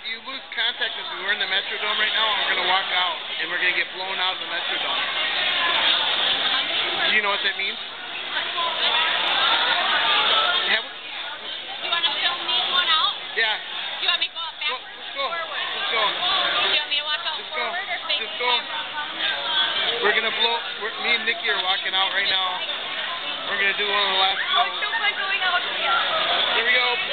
you lose contact with me. We're in the Metrodome right now, and we're gonna walk out, and we're gonna get blown out of the Metrodome. Do you know what that means? You want to film me going out? Yeah. Do you want me to go up backwards Let's go. or forward? Let's go. Do you want me to walk out Just forward go. or face Just the go. camera? We're gonna blow. Me and Nikki are walking out right now. We're gonna do one of the last. Oh, it's so fun going out here. Here we go.